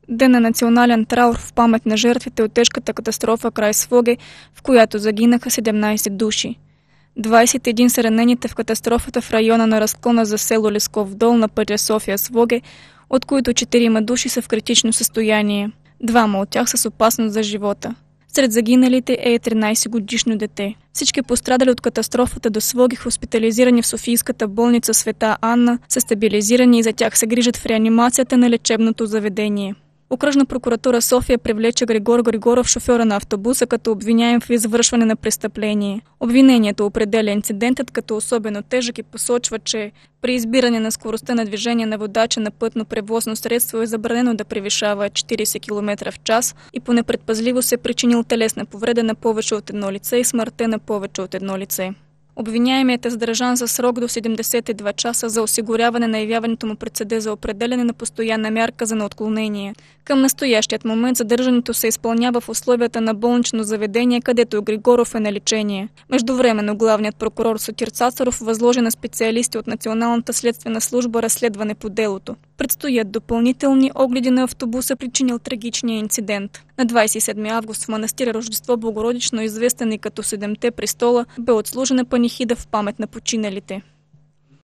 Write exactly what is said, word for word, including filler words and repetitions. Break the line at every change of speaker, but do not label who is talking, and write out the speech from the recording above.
Ден на национален траур в памет на жертвите от тежката катастрофа край Своге, в която загинаха седемнайсет души. двайсет и един са ранените в катастрофата в района на разклона за село Лесков дол на пътя София-Своге, от които четирима души са в критично състояние. Двама от тях са с опасност за живота. Сред загиналите е тринайсетгодишно дете. Всички пострадали от катастрофата до Своге, хоспитализирани в Софийската болница Света Анна, са стабилизирани и за тях се грижат в реанимацията на лечебното заведение. Окръжна прокуратура София привлече Григор Григоров, шофьора на автобуса, като обвиняем в извършване на престъпление. Обвинението определя инцидентът като особено тежък и посочва, че при избиране на скоростта на движение на водача на пътно превозно средство е забранено да превишава четирийсет километра в час и по непредпазливост е причинил телесна повреда на повече от едно лице и смъртта на повече от едно лице. Обвиняемият е задържан за срок до седемдесет и два часа за осигуряване на явяването му пред съда за определяне на постоянна мярка за неотклонение. Към настоящият момент задържането се изпълнява в условията на болнично заведение, където Григоров е на лечение. Междувременно главният прокурор Сотир Цацаров възложи на специалисти от Националната следствена служба разследване по делото. Предстоят допълнителни огледи на автобуса, причинил трагичния инцидент. На двайсет и седми август в манастир Рождество Богородично, известен и като Седемте престола, бе отслужена панихида в памет на починалите.